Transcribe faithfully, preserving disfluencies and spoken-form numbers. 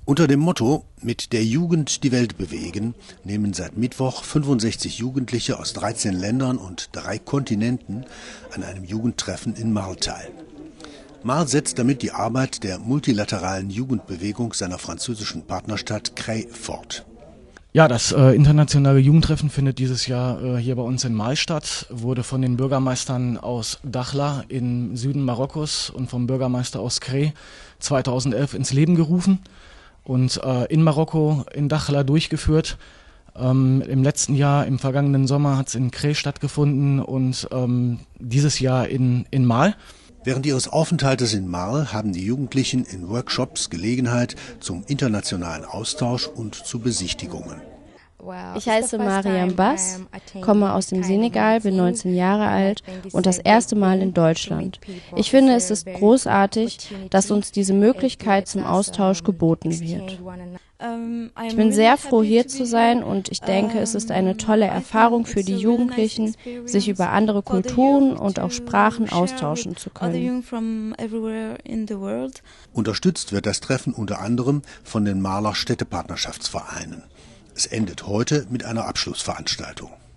Unter dem Motto „Mit der Jugend die Welt bewegen“ nehmen seit Mittwoch fünfundsechzig Jugendliche aus dreizehn Ländern und drei Kontinenten an einem Jugendtreffen in Marl teil. Marl setzt damit die Arbeit der multilateralen Jugendbewegung seiner französischen Partnerstadt Creil fort. Ja, das äh, internationale Jugendtreffen findet dieses Jahr äh, hier bei uns in Marl statt, wurde von den Bürgermeistern aus Dakhla im Süden Marokkos und vom Bürgermeister aus Creil zweitausendelf ins Leben gerufen und äh, in Marokko, in Dakhla durchgeführt. Ähm, Im letzten Jahr, im vergangenen Sommer, hat es in Creil stattgefunden und ähm, dieses Jahr in, in Marl. Während ihres Aufenthaltes in Marl haben die Jugendlichen in Workshops Gelegenheit zum internationalen Austausch und zu Besichtigungen. Ich heiße Mariam Bass, komme aus dem Senegal, bin neunzehn Jahre alt und das erste Mal in Deutschland. Ich finde, es ist großartig, dass uns diese Möglichkeit zum Austausch geboten wird. Ich bin sehr froh, hier zu sein und ich denke, es ist eine tolle Erfahrung für die Jugendlichen, sich über andere Kulturen und auch Sprachen austauschen zu können. Unterstützt wird das Treffen unter anderem von den Marler Städtepartnerschaftsvereinen. Es endet heute mit einer Abschlussveranstaltung.